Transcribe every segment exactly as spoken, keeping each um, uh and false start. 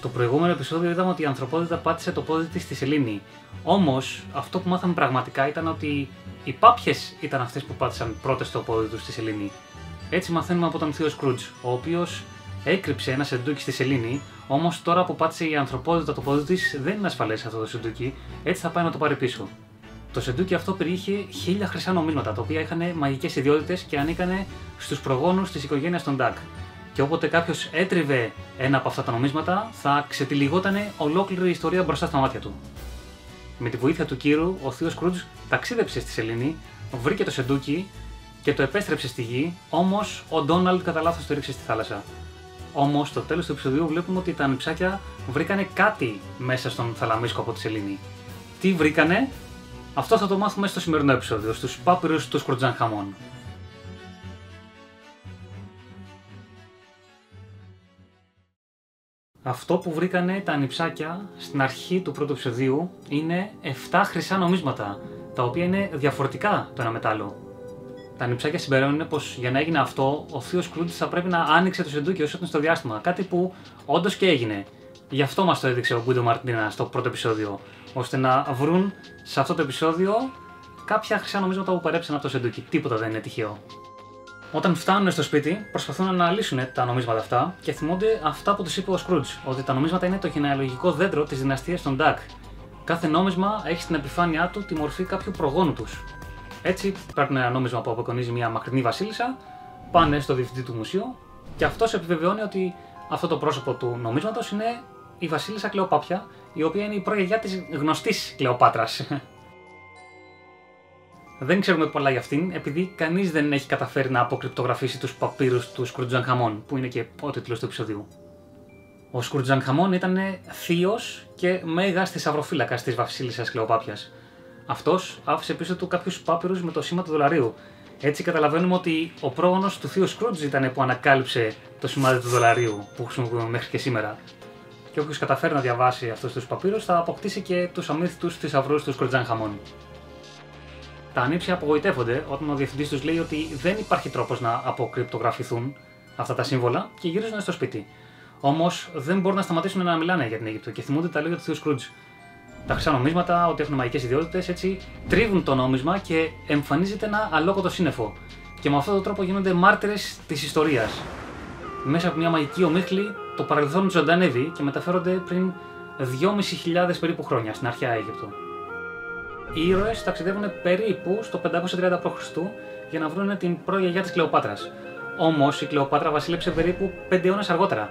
Στο προηγούμενο επεισόδιο είδαμε ότι η ανθρωπότητα πάτησε το πόδι της στη σελήνη. Όμως, αυτό που μάθαμε πραγματικά ήταν ότι οι πάπιες ήταν αυτές που πάτησαν πρώτες το πόδι τους στη σελήνη. Έτσι μαθαίνουμε από τον θείο Σκρούτζ, ο οποίος έκρυψε ένα σεντούκι στη σελήνη, όμως τώρα που πάτησε η ανθρωπότητα το πόδι της δεν είναι ασφαλές αυτό το σεντούκι, έτσι θα πάει να το πάρει πίσω. Το σεντούκι αυτό περιείχε χίλια χρυσά νομίσματα, τα οποία είχαν μαγικές ιδιότητες και ανήκανε στους προγόνους της οικογένειας των Ντακ. Και όποτε κάποιος έτριβε ένα από αυτά τα νομίσματα, θα ξετυλιγότανε ολόκληρη η ιστορία μπροστά στα μάτια του. Με τη βοήθεια του Κύρου, ο θείος Σκρούτζ ταξίδεψε στη σελήνη, βρήκε το σεντούκι και το επέστρεψε στη γη, όμως ο Ντόναλντ κατά λάθος το ρίξε στη θάλασσα. Όμως στο τέλος του επεισοδίου βλέπουμε ότι τα ανιψάκια βρήκανε κάτι μέσα στον θαλαμίσκο από τη σελήνη. Τι βρήκανε? Αυτό θα το μάθουμε στο σημερινό επεισόδιο, στους πάπυρους του Σκρουτζανχαμών. Αυτό που βρήκανε τα ανιψάκια στην αρχή του πρώτου επεισοδίου είναι επτά χρυσά νομίσματα, τα οποία είναι διαφορετικά το ένα με το άλλο. Τα ανιψάκια συμπεραίνουν πως για να έγινε αυτό, ο θείος Σκρούτζ θα πρέπει να άνοιξε το σεντούκι όσο ήταν στο διάστημα, κάτι που όντως και έγινε. Γι' αυτό μας το έδειξε ο Γκουίντο Μαρτίνα στο πρώτο επεισόδιο, ώστε να βρουν σε αυτό το επεισόδιο κάποια χρυσά νομίσματα που παρέψαν από το σεντούκι. Τίποτα δεν είναι τυχαίο. Όταν φτάνουν στο σπίτι, προσπαθούν να αναλύσουν τα νομίσματα αυτά και θυμούνται αυτά που τους είπε ο Σκρούτζ, ότι τα νομίσματα είναι το γενεαλογικό δέντρο της δυναστείας των Ντακ. Κάθε νόμισμα έχει στην επιφάνειά του τη μορφή κάποιου προγόνου τους. Έτσι, παίρνουν ένα νόμισμα που αποκονίζει μια μακρινή βασίλισσα, πάνε στο διευθυντή του μουσείου και αυτός επιβεβαιώνει ότι αυτό το πρόσωπο του νομίσματος είναι η βασίλισσα Κλεοπάπια, η οποία είναι η προγιαγιά της γνωστής Κλεοπάτρας. Δεν ξέρουμε πολλά για αυτήν, επειδή κανείς δεν έχει καταφέρει να αποκρυπτογραφήσει τους παπύρους του Σκρουτζανχαμών, που είναι και ο τίτλος του επεισοδίου. Ο Σκρουτζανχαμών ήταν θείος και μέγας θησαυροφύλακας της βασίλισσας Κλεοπάπιας. Αυτός άφησε πίσω του κάποιους πάπυρους με το σήμα του δολαρίου. Έτσι καταλαβαίνουμε ότι ο πρόγονος του θείου Σκρούτζ ήταν που ανακάλυψε το σημάδι του δολαρίου που χρησιμοποιούμε μέχρι και σήμερα. Και όποιος καταφέρει να διαβάσει αυτούς τους παπύρους θα αποκτήσει και τους αμύθιτους θησαυρούς του Σκρουτζανχαμών. Τα ανήψια απογοητεύονται όταν ο διευθυντής τους λέει ότι δεν υπάρχει τρόπος να αποκρυπτογραφηθούν αυτά τα σύμβολα και γυρίζουν στο σπίτι. Όμως δεν μπορούν να σταματήσουν να μιλάνε για την Αίγυπτο και θυμούνται τα λόγια του θείου Σκρούτζ. Τα χρυσά νομίσματα, ότι έχουν μαγικές ιδιότητες, έτσι τρίβουν το νόμισμα και εμφανίζεται ένα αλόκοτο σύννεφο. Και με αυτόν τον τρόπο γίνονται μάρτυρες της ιστορίας. Μέσα από μια μαγική ομίχλη, το παρελθόν ζωντανεύει και μεταφέρονται πριν δυόμισι χιλιάδες περίπου χρόνια στην αρχαία Αίγυπτο. Οι ήρωες ταξιδεύουν περίπου στο πεντακόσια τριάντα π.Χ. για να βρουν την προγιαγιά της Κλεοπάτρας. Όμως η Κλεοπάτρα βασίλεψε περίπου πέντε αιώνες αργότερα.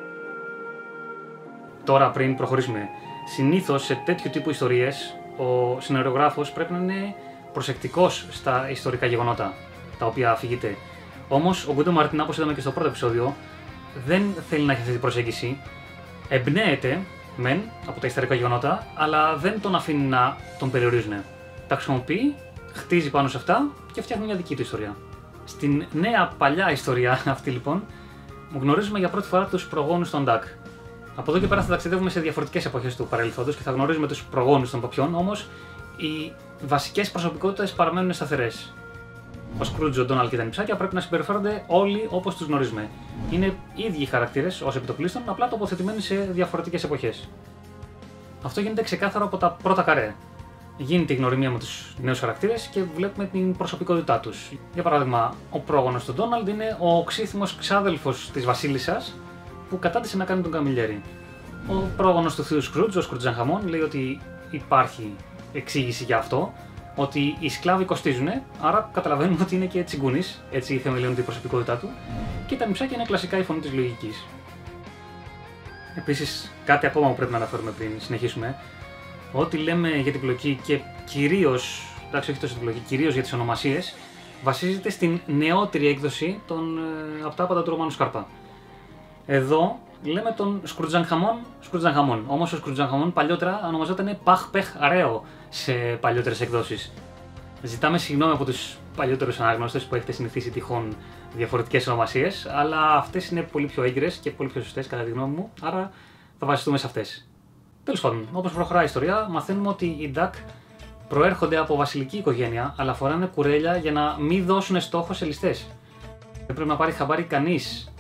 Τώρα, πριν προχωρήσουμε, συνήθως σε τέτοιου τύπου ιστορίες ο σεναριογράφος πρέπει να είναι προσεκτικός στα ιστορικά γεγονότα τα οποία αφηγείται. Όμως ο Γκουίντο Μαρτίνα, όπως είδαμε και στο πρώτο επεισόδιο, δεν θέλει να έχει αυτή την προσέγγιση. Εμπνέεται μεν από τα ιστορικά γεγονότα, αλλά δεν τον αφήνει να τον περιορίζουν. Τα χρησιμοποιεί, χτίζει πάνω σε αυτά και φτιάχνει μια δική του ιστορία. Στην νέα παλιά ιστορία αυτή λοιπόν, γνωρίζουμε για πρώτη φορά τους προγόνους των Ντακ. Από εδώ και πέρα θα ταξιδεύουμε σε διαφορετικές εποχές του παρελθόντος και θα γνωρίζουμε τους προγόνους των παπιών, όμως οι βασικές προσωπικότητες παραμένουν σταθερές. Ο Σκρούτζ, ο Ντόναλντ και τα νηψάκια πρέπει να συμπεριφέρονται όλοι όπως τους γνωρίζουμε. Είναι ίδιοι χαρακτήρες ως επιτοπλίστων, απλά τοποθετημένοι σε διαφορετικές εποχές. Αυτό γίνεται ξεκάθαρο από τα πρώτα καρέ. Γίνεται η γνωριμία με τους νέους χαρακτήρες και βλέπουμε την προσωπικότητά τους. Για παράδειγμα, ο πρόγονος του Ντόναλντ είναι ο οξύθυμος ξάδελφος της βασίλισσας που κατάντησε να κάνει τον καμιλιέρι. Ο πρόγονος του θείου Σκρούτζ, ο Σκρουτζανχαμών, λέει ότι υπάρχει εξήγηση για αυτό, ότι οι σκλάβοι κοστίζουν, άρα καταλαβαίνουμε ότι είναι και τσιγκούνης, έτσι θεμελιώνεται η προσωπικότητά του, και τα νηψάκια είναι κλασικά η φωνή της λογικής. Επίσης, κάτι ακόμα που πρέπει να αναφέρουμε πριν συνεχίσουμε, ό,τι λέμε για την πλοκή και κυρίως, εντάξει, όχι τόσο την πλοκή, κυρίως για τις ονομασίες, βασίζεται στην νεότερη έκδοση των ε, Απτάπατα του Ρωμάνου Σκάρπα. Εδώ λέμε τον Σκρουτζανχαμών, Σκρουτζανχαμών. Όμως ο Σκρουτζανχαμών παλιότερα ονομαζόταν Παχ Πεχ Αρέο σε παλιότερες εκδόσεις. Ζητάμε συγγνώμη από τους παλιότερους αναγνώστες που έχετε συνηθίσει τυχόν διαφορετικές ονομασίες, αλλά αυτές είναι πολύ πιο έγκυρες και πολύ πιο σωστές κατά τη γνώμη μου, άρα θα βασιστούμε σε αυτές. Τέλος πάντων, όπως προχωράει η ιστορία, μαθαίνουμε ότι οι Ντακ προέρχονται από βασιλική οικογένεια, αλλά φοράνε κουρέλια για να μην δώσουν στόχο σε ληστές. Δεν πρέπει να πάρει χαμπάρι κανείς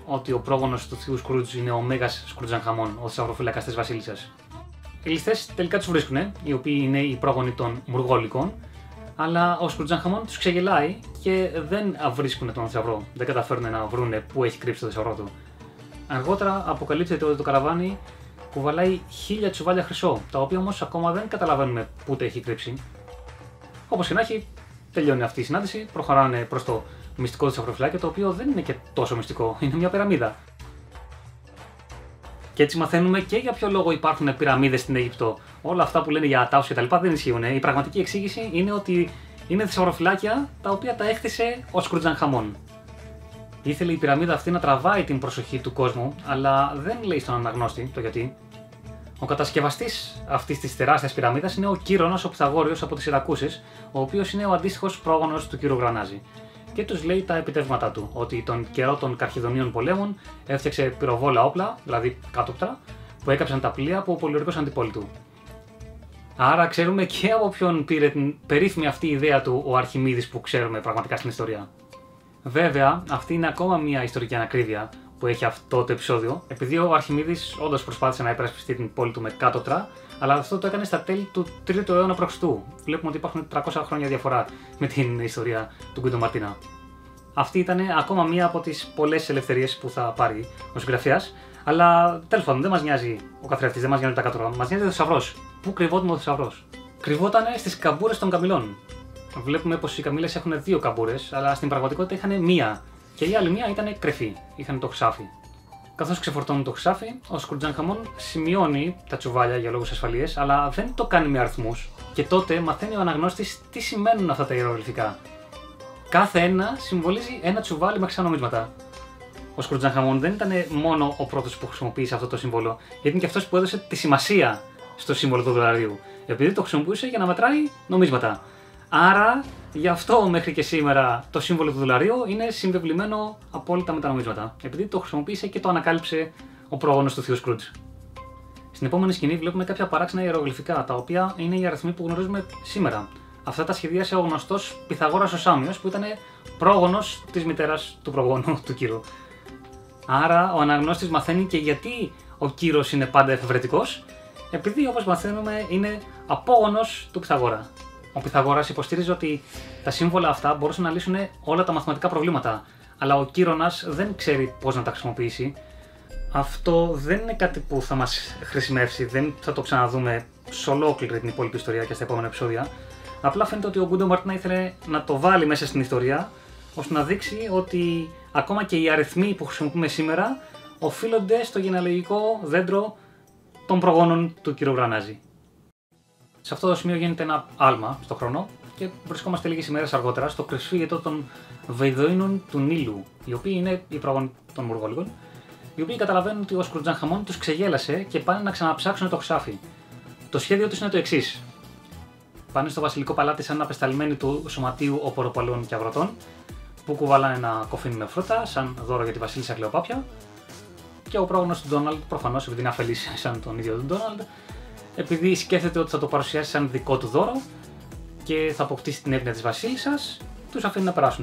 ότι ο πρόγονος του θείου Σκρούτζ είναι ο Μέγας Σκρουτζανχαμών, ο θησαυροφύλακας της Βασίλισσας. Οι ληστές τελικά τους βρίσκουν, οι οποίοι είναι οι πρόγονοι των Μουργόλικων, αλλά ο Σκρουτζανχαμών τους ξεγελάει και δεν βρίσκουν τον θησαυρό. Δεν καταφέρουν να βρούνε πού έχει κρύψει το θησαυρό του. Αργότερα αποκαλύπτεται ότι το καραβάνι κουβαλάει χίλια τσουβάλια χρυσό, τα οποία όμως ακόμα δεν καταλαβαίνουμε πού τα έχει κρύψει. Όπως και να έχει, τελειώνει αυτή η συνάντηση, προχωράνε προς το μυστικό θησαυροφυλάκιο, το οποίο δεν είναι και τόσο μυστικό, είναι μια πυραμίδα. Και έτσι μαθαίνουμε και για ποιο λόγο υπάρχουν πυραμίδες στην Αίγυπτο. Όλα αυτά που λένε για ατάους κτλ. Δεν ισχύουν. Η πραγματική εξήγηση είναι ότι είναι θησαυροφυλάκια τα οποία τα έκτισε ο Σκρουτζανχαμών. Ήθελε η πυραμίδα αυτή να τραβάει την προσοχή του κόσμου, αλλά δεν λέει στον αναγνώστη το γιατί. Ο κατασκευαστής αυτής της τεράστιας πυραμίδας είναι ο Κύρονας ο Πυθαγόριος από τις Σιρακούσες, ο οποίος είναι ο αντίστοιχος πρόγονος του κύρου Γρανάζη. Και τους λέει τα επιτεύγματά του, ότι τον καιρό των Καρχιδονίων πολέμων έφτιαξε πυροβόλα όπλα, δηλαδή κάτωπτρα, που έκαψαν τα πλοία από πολιορκούς αντιπόλοι του. Άρα ξέρουμε και από ποιον πήρε την περίφημη αυτή η ιδέα του ο Αρχιμίδης που ξέρουμε πραγματικά στην ιστορία. Βέβαια, αυτή είναι ακόμα μια ιστορική ανακρίβεια που έχει αυτό το επεισόδιο, επειδή ο Αρχιμίδης όντως προσπάθησε να υπερασπιστεί την πόλη του με κάτωπτρα, αλλά αυτό το έκανε στα τέλη του τρίτου αιώνα π.Χ. Βλέπουμε ότι υπάρχουν τριακόσια χρόνια διαφορά με την ιστορία του Γκουίντο Μαρτίνα. Αυτή ήταν ακόμα μία από τις πολλές ελευθερίες που θα πάρει ο συγγραφέας, αλλά τέλος πάντων δεν μας νοιάζει ο καθρέφτης, δεν μας νοιάζει τα κάτωπτρα, μας νοιάζει ο θησαυρός. Πού κρυβόταν ο θησαυρός? Κρυβόταν στις καμπούρες των καμηλών. Βλέπουμε πως οι καμήλες έχουν δύο καμπούρες, αλλά στην πραγματικότητα είχαν μία. Και η άλλη μία ήταν κρεφή, είχαν το χρυσάφι. Καθώς ξεφορτώνουν το χρυσάφι, ο Σκρουτζανχαμών σημειώνει τα τσουβάλια για λόγους ασφαλείας, αλλά δεν το κάνει με αριθμούς. Και τότε μαθαίνει ο αναγνώστης τι σημαίνουν αυτά τα ιερογλυφικά. Κάθε ένα συμβολίζει ένα τσουβάλι με ξένα νομίσματα. Ο Σκρουτζανχαμών δεν ήταν μόνο ο πρώτος που χρησιμοποίησε αυτό το σύμβολο, γιατί είναι και αυτός που έδωσε τη σημασία στο σύμβολο του δολαρίου, επειδή το χρησιμοποιούσε για να μετράει νομίσματα. Άρα, γι' αυτό μέχρι και σήμερα το σύμβολο του δολαρίου είναι συμβεβλημένο απόλυτα με τα νομίσματα, επειδή το χρησιμοποίησε και το ανακάλυψε ο πρόγονος του θείου Σκρούτζ. Στην επόμενη σκηνή βλέπουμε κάποια παράξενα ιερογλυφικά, τα οποία είναι οι αριθμοί που γνωρίζουμε σήμερα. Αυτά τα σχεδίασε ο γνωστός Πυθαγόρας ο Σάμιος, που ήταν πρόγονος της μητέρας του προγόνου του Κύρου. Άρα, ο αναγνώστης μαθαίνει και γιατί ο Κύρος είναι πάντα εφευρετικός, επειδή όπως μαθαίνουμε είναι απόγονος του Πυθαγόρα. Ο Πυθαγόρας υποστήριζε ότι τα σύμβολα αυτά μπορούσαν να λύσουν όλα τα μαθηματικά προβλήματα, αλλά ο Κύρονας δεν ξέρει πώς να τα χρησιμοποιήσει. Αυτό δεν είναι κάτι που θα μας χρησιμεύσει, δεν θα το ξαναδούμε σε ολόκληρη την υπόλοιπη ιστορία και στα επόμενα επεισόδια. Απλά φαίνεται ότι ο Γκουίντο Μαρτίνα ήθελε να το βάλει μέσα στην ιστορία, ώστε να δείξει ότι ακόμα και οι αριθμοί που χρησιμοποιούμε σήμερα οφείλονται στο γενεαλογικό δέντρο των προγόνων του κ. Γρανάζη. Σε αυτό το σημείο γίνεται ένα άλμα στο χρόνο και βρισκόμαστε λίγες ημέρες αργότερα στο κρυσφύγετο των Βεϊδοίνων του Νείλου, οι οποίοι είναι οι πρόγονοι των Μουργόλικων, οι οποίοι καταλαβαίνουν ότι ο Σκρουτζανχαμών τους ξεγέλασε και πάνε να ξαναψάξουν το χρυσάφι. Το σχέδιο τους είναι το εξής. Πάνε στο βασιλικό παλάτι σαν απεσταλμένοι του σωματείου οποροπαλών και αγροτών, που κουβαλάνε ένα κοφίνι με φρούτα, σαν δώρο για τη βασίλισσα Κλεοπάπια, και ο πρόγονος του Ντόναλντ, προφανώς επειδή είναι αφελής σαν τον ίδιο τον Ντόναλντ, επειδή σκέφτεται ότι θα το παρουσιάσει σαν δικό του δώρο και θα αποκτήσει την εύνοια της βασίλισσας, τους αφήνει να περάσουν.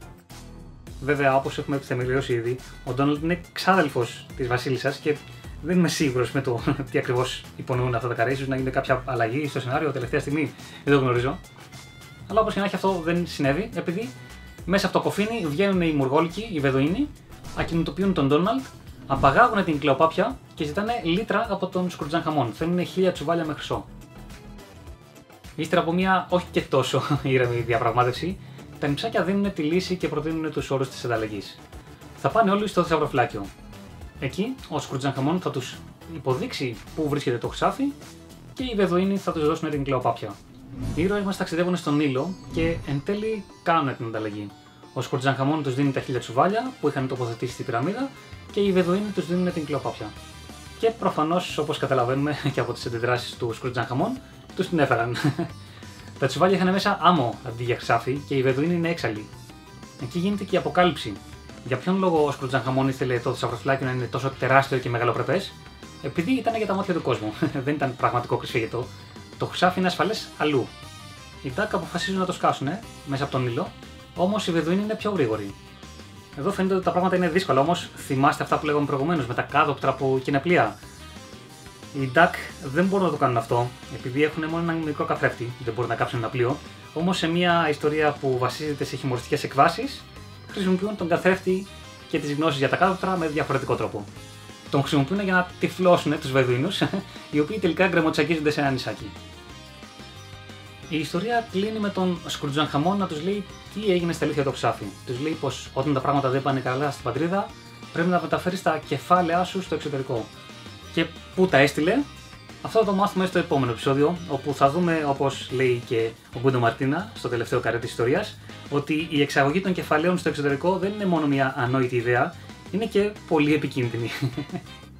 Βέβαια, όπως έχουμε θεμελιώσει ήδη, ο Ντόναλντ είναι ξάδελφος της βασίλισσας και δεν είμαι σίγουρος με το τι ακριβώς υπονοούν αυτά τα καρέ. Ίσως να γίνει κάποια αλλαγή στο σενάριο τελευταία στιγμή, δεν το γνωρίζω. Αλλά όπως και να έχει, αυτό δεν συνέβη, επειδή μέσα από το κοφίνι βγαίνουν οι Μουργόλικοι, οι Βεδοίνοι, ακινητοποιούν τον Ντόναλντ, απαγάγουν την Κλεοπάπια και ζητάνε λίτρα από τον Σκρουτζανχαμών. Θέλουν χίλια τσουβάλια με χρυσό. Ύστερα από μια όχι και τόσο ήρεμη διαπραγμάτευση, τα νηψάκια δίνουν τη λύση και προτείνουν τους όρους της ανταλλαγής. Θα πάνε όλοι στο θησαυροφυλάκιο. Εκεί ο Σκρουτζανχαμών θα τους υποδείξει πού βρίσκεται το χρυσάφι και οι Βεδοίνοι θα τους δώσουν την Κλεοπάπια. Οι ήρωες μας ταξιδεύουν στον Νείλο και εν τέλει κάνουν την ανταλλαγή. Ο Σκρουτζανχαμών τους δίνει τα χίλια τσουβάλια που είχαν τοποθετήσει στην πυραμίδα και οι Βεδοίνοι τους δίνουν την Κλεοπάπια. Και προφανώς, όπως καταλαβαίνουμε και από τις αντιδράσεις του Σκρουτζανχαμών, τους την έφεραν. Τα τσουβάλια είχαν μέσα άμμο αντί για χρυσάφι και οι Βεδοίνοι είναι έξαλλοι. Εκεί γίνεται και η αποκάλυψη. Για ποιον λόγο ο Σκρουτζανχαμών ήθελε το θησαυροφυλάκιο να είναι τόσο τεράστιο και μεγαλοπρεπές? Επειδή ήταν για τα μάτια του κόσμου. Δεν ήταν πραγματικό κρυσφύγετο. Το χρυσάφι είναι ασφαλές αλλού. Οι Ντάκ αποφασίζουν να το σκάσουν μέσα από τον Νείλο, όμως οι Βεδοίνοι είναι πιο γρήγοροι. Εδώ φαίνεται ότι τα πράγματα είναι δύσκολα, όμως θυμάστε αυτά που λέγαμε προηγουμένως με τα κάδοπτρα που και είναι πλοία. Οι Duck δεν μπορούν να το κάνουν αυτό, επειδή έχουν μόνο ένα μικρό καθρέφτη, δεν μπορούν να κάψουν ένα πλοίο. Όμως σε μια ιστορία που βασίζεται σε χιουμοριστικές εκβάσεις, χρησιμοποιούν τον καθρέφτη και τις γνώσεις για τα κάδοπτρα με διαφορετικό τρόπο. Τον χρησιμοποιούν για να τυφλώσουν τους Βεδουίνους, οι οποίοι τελικά γκρεμοτσακίζονται σε ένα νησάκι. Η ιστορία κλείνει με τον Σκρουτζανχαμόν να τους λέει τι έγινε στα αλήθεια το Ξάφι. Τους λέει πως όταν τα πράγματα δεν πάνε καλά στην πατρίδα, πρέπει να μεταφέρεις τα κεφάλαιά σου στο εξωτερικό. Και πού τα έστειλε, αυτό θα το μάθουμε στο επόμενο επεισόδιο, όπου θα δούμε, όπως λέει και ο Γκούντο Μαρτίνα στο τελευταίο καρέ της ιστορίας, ότι η εξαγωγή των κεφαλαίων στο εξωτερικό δεν είναι μόνο μια ανόητη ιδέα, είναι και πολύ επικίνδυνη.